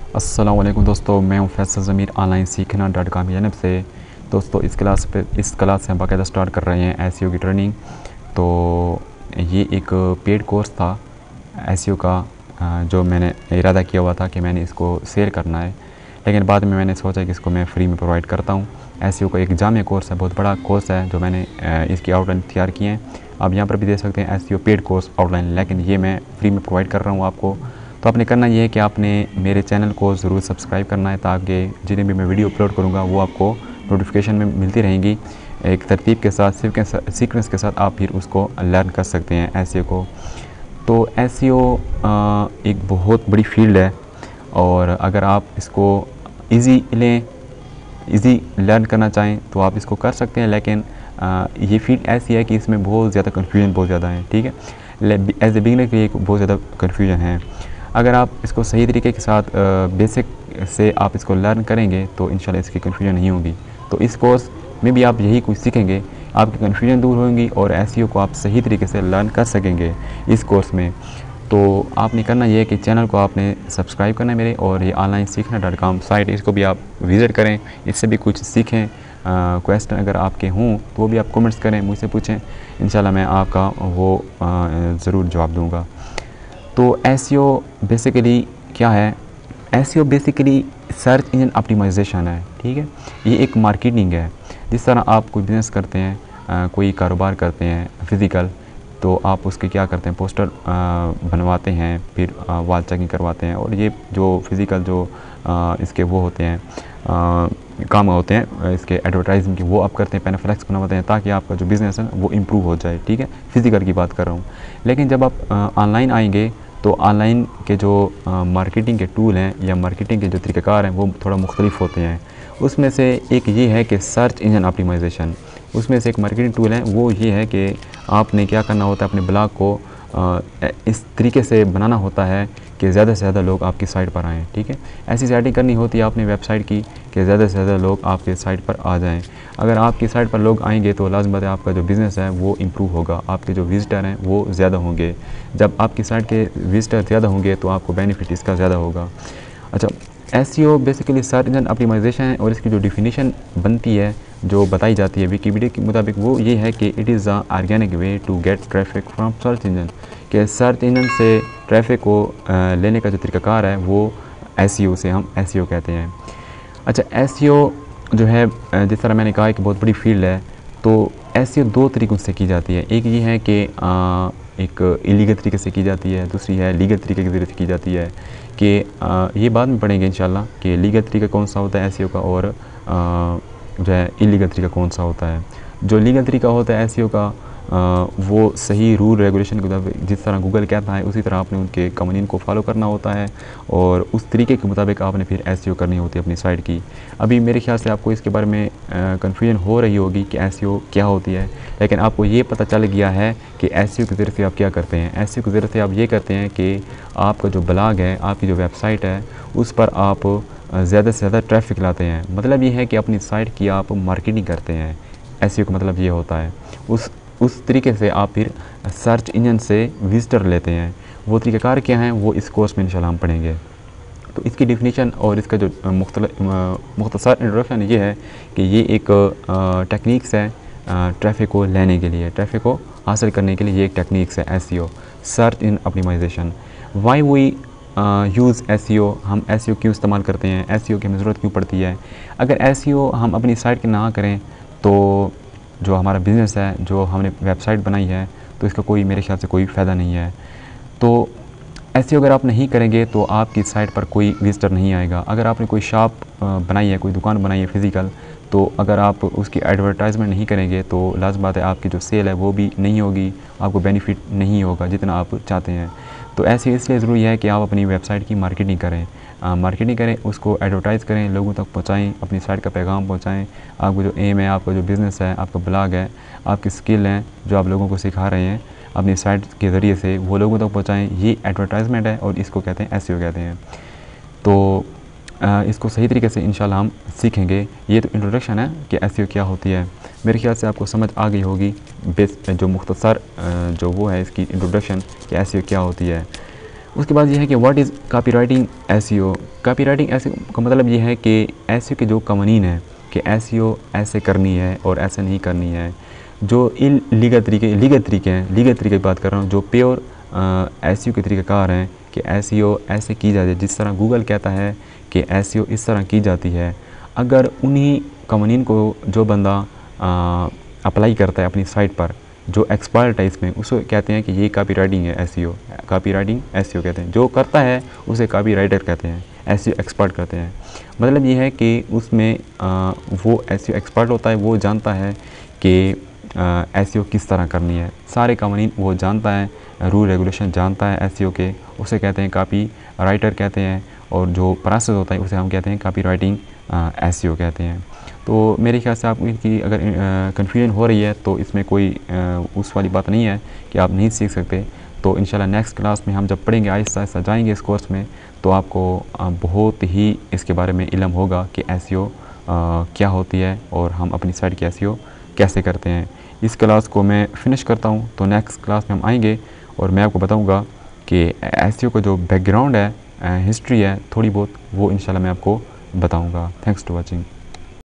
अस्सलाम वालेकुम दोस्तों, मैं हूं फैसल ज़मीर ऑनलाइन सीखना .com की जानब से। दोस्तों इस क्लास से हम बाकायदा स्टार्ट कर रहे हैं एसईओ की ट्रेनिंग। तो ये एक पेड कोर्स था एसईओ का, जो मैंने इरादा किया हुआ था कि मैंने इसको सेल करना है, लेकिन बाद में मैंने सोचा कि इसको मैं फ्री में प्रोवाइड करता हूँ। एसईओ का एक जामे कोर्स है, बहुत बड़ा कोर्स है, जो मैंने इसकी आउटलाइन तैयार की है। आप यहाँ पर भी देख सकते हैं एसईओ पेड कोर्स आउटलाइन, लेकिन ये मैं फ्री में प्रोवाइड कर रहा हूँ आपको। तो आपने करना ये है कि आपने मेरे चैनल को ज़रूर सब्सक्राइब करना है, ताकि जिन्हें भी मैं वीडियो अपलोड करूँगा वो आपको नोटिफिकेशन में मिलती रहेंगी। एक तरतीब के साथ, सीक्वेंस के साथ आप फिर उसको लर्न कर सकते हैं एसईओ को। तो एसईओ एक बहुत बड़ी फील्ड है, और अगर आप इसको ईज़ी लर्न करना चाहें तो आप इसको कर सकते हैं, लेकिन ये फील्ड ऐसी है कि इसमें बहुत ज़्यादा कन्फ्यूजन बहुत ज़्यादा है। ठीक है, एज ए बिगिनर के लिए बहुत ज़्यादा कन्फ्यूजन है। अगर आप इसको सही तरीके के साथ बेसिक से आप इसको लर्न करेंगे तो इंशाल्लाह इसकी कन्फ्यूजन नहीं होगी। तो इस कोर्स में भी आप यही कुछ सीखेंगे, आपकी कन्फ्यूजन दूर होगी और एसईओ को आप सही तरीके से लर्न कर सकेंगे इस कोर्स में। तो आपने करना ये है कि चैनल को आपने सब्सक्राइब करना है मेरे, और ये ऑनलाइन सीखना .com साइट, इसको भी आप विज़िट करें, इससे भी कुछ सीखें। क्वेश्चन अगर आपके हों तो वो भी आप कमेंट्स करें, मुझसे पूछें, इंशाल्लाह मैं आपका वो ज़रूर जवाब दूँगा। तो एसईओ बेसिकली क्या है? SEO basically search engine optimisation है। ठीक है, ये एक मार्केटिंग है। जिस तरह आप कोई बिज़नेस करते हैं, कोई कारोबार करते हैं फिज़िकल, तो आप उसके क्या करते हैं, पोस्टर बनवाते हैं, फिर वॉल चेकिंग करवाते हैं, और ये जो फिज़िकल जो इसके वो होते हैं काम होते हैं इसके एडवर्टाइजिंग के, वो आप करते हैं, पैनाफ्लेक्स बनवाते हैं, ताकि आपका जो बिज़नेस है वो इम्प्रूव हो जाए। ठीक है, फिज़िकल की बात कर रहा हूँ। लेकिन जब आप ऑनलाइन आएंगे तो ऑनलाइन के जो मार्केटिंग के टूल हैं या मार्केटिंग के जो तरीक़ाकार हैं वो थोड़ा मुख्तलिफ होते हैं। उसमें से एक ये है कि सर्च इंजन ऑप्टिमाइजेशन, उसमें से एक मार्केटिंग टूल है, वो ये है कि आपने क्या करना होता है, अपने ब्लॉग को इस तरीके से बनाना होता है कि ज़्यादा से ज़्यादा लोग आपकी साइट पर आएँ। ठीक है, ऐसी सेटिंग करनी होती है आपने वेबसाइट की कि ज़्यादा से ज़्यादा लोग आपके साइट पर आ जाएं। अगर आपकी साइट पर लोग आएंगे तो लाज़िम बात है आपका जो बिज़नेस है वो इम्प्रूव होगा, आपके जो विज़िटर हैं वो ज़्यादा होंगे। जब आपकी साइट के विज़िटर ज़्यादा होंगे तो आपको बेनिफिट इसका ज़्यादा होगा। अच्छा, SEO basically search engine optimisation है, और इसकी जो डिफिनीशन बनती है, जो बताई जाती है विकिपीडिया के मुताबिक, वो ये है कि it is a organic way to get traffic from search engine, कि सर्च इंजन से ट्रैफिक को लेने का जो तरीक़ाकार है वो एसईओ से हम एसईओ कहते हैं। अच्छा, एसईओ जो है जिस तरह मैंने कहा कि बहुत बड़ी फील्ड है, तो एसईओ दो तरीक़ों से की जाती है। एक ये है कि एक इलीगल तरीके से की जाती है, दूसरी है लीगल तरीके के ज़रिए से की जाती है। कि ये बाद में पढ़ेंगे इंशाल्लाह कि लीगल तरीका कौन सा होता है एसईओ का, और जो है इलीगल तरीका कौन सा होता है। जो लीगल तरीका होता है एसईओ का, वो सही रूल रेगुलेशन के मुताबिक, जिस तरह गूगल कहता है उसी तरह आपने उनके कवानीन को फॉलो करना होता है, और उस तरीके के मुताबिक आपने फिर एसईओ करनी होती है अपनी साइट की। अभी मेरे ख्याल से आपको इसके बारे में कन्फ्यूजन हो रही होगी कि एसईओ क्या होती है, लेकिन आपको ये पता चल गया है कि एसईओ के ज़रिए से आप क्या करते हैं। एसईओ के ज़रिए से आप ये करते हैं कि आपका जो ब्लॉग है, आपकी जो वेबसाइट है, उस पर आप ज़्यादा से ज़्यादा ट्रैफिक लाते हैं। मतलब ये है कि अपनी साइट की आप मार्केटिंग करते हैं। एसईओ का मतलब ये होता है। उस तरीके से आप फिर सर्च इंजन से विज़िटर लेते हैं। वो तरीक़ाकार क्या हैं वो इस कोर्स में इंशाल्लाह हम पढ़ेंगे। तो इसकी डिफिनीशन और इसका जो मुख्तसर इंट्रोडक्शन ये है कि ये एक टेक्निक्स है ट्रैफिक को लेने के लिए, ट्रैफिक को हासिल करने के लिए। ये एक टेक्निक्स है SEO, search engine optimisation. Why we use SEO, हम एसईओ क्यों इस्तेमाल करते हैं, एसईओ की हमें ज़रूरत क्यों पड़ती है। अगर एसईओ हम अपनी साइट की ना करें तो जो हमारा बिज़नेस है, जो हमने वेबसाइट बनाई है, तो इसका कोई मेरे ख्याल से कोई फ़ायदा नहीं है। तो एसईओ अगर आप नहीं करेंगे तो आपकी साइट पर कोई विज़िटर नहीं आएगा। अगर आपने कोई शॉप बनाई है, कोई दुकान बनाई है फ़िज़िकल, तो अगर आप उसकी एडवर्टाइजमेंट नहीं करेंगे तो लाज़िम बात है आपकी जो सेल है वो भी नहीं होगी, आपको बेनिफिट नहीं होगा जितना आप चाहते हैं। तो ऐसे इसलिए ज़रूरी है कि आप अपनी वेबसाइट की मार्केटिंग करें, उसको एडवर्टाइज़ करें, लोगों तक पहुँचाएँ, अपनी साइट का पैगाम पहुँचाएँ। आपको जो एम है, आपका जो बिज़नेस है, आपका ब्लॉग है, आपकी स्किल हैं जो आप लोगों को सिखा रहे हैं अपनी साइट के ज़रिए से, वो लोगों तक पहुँचाएँ। ये एडवर्टाइजमेंट है और इसको कहते हैं एसईओ कहते हैं। तो इसको सही तरीके से इंशाल्लाह हम सीखेंगे। ये तो इंट्रोडक्शन है कि एसईओ क्या होती है। मेरे ख्याल से आपको समझ आ गई होगी जो मुख्तसर जो वो है इसकी इंट्रोडक्शन कि एसईओ क्या होती है। उसके बाद ये है कि what is copywriting SEO. Copywriting ऐसे का मतलब ये है कि एसईओ के जो कवानीन है कि एसईओ ऐसे करनी है और ऐसे नहीं करनी है, जो लीगल तरीके हैं, लीगल तरीके की बात कर रहा हूँ, जो प्योर एसईओ के तरीक़ाकार हैं कि एसईओ ऐसे की जाती है जिस तरह गूगल कहता है कि एसईओ इस तरह की जाती है। अगर उन्हीं कवानीन को जो बंदा अप्लाई करता है अपनी साइट पर, जो एक्सपर्ट है इसमें, उसे कहते हैं कि ये कॉपीराइटिंग है एसईओ, कॉपीराइटिंग एसईओ कहते हैं। जो करता है उसे कॉपीराइटर कहते हैं, एसईओ एक्सपर्ट कहते हैं। मतलब ये है कि उसमें वो एसईओ एक्सपर्ट होता है, वो जानता है कि एसईओ किस तरह करनी है, सारे कवानीन वो जानता है, रूल रेगुलेशन जानता है एसईओ के, उसे कहते हैं कॉपी राइटर कहते हैं। और जो प्रोसेस होता है उसे हम कहते हैं कॉपी राइटिंग एसईओ कहते हैं। तो मेरे ख्याल से आपको इनकी अगर कन्फ्यूजन हो रही है तो इसमें कोई उस वाली बात नहीं है कि आप नहीं सीख सकते। तो इंशाल्लाह नेक्स्ट क्लास में हम जब पढ़ेंगे, आहिस्ता आहिस्ता जाएंगे इस कोर्स में, तो आपको बहुत ही इसके बारे में इल्म होगा कि एसईओ क्या होती है और हम अपनी साइट की एसईओ कैसे करते हैं। इस क्लास को मैं फिनिश करता हूँ, तो नेक्स्ट क्लास में हम आएंगे और मैं आपको बताऊँगा कि एसईओ का जो बैकग्राउंड है, हिस्ट्री है थोड़ी बहुत, वो इंशाल्लाह मैं आपको बताऊँगा। Thanks to watching.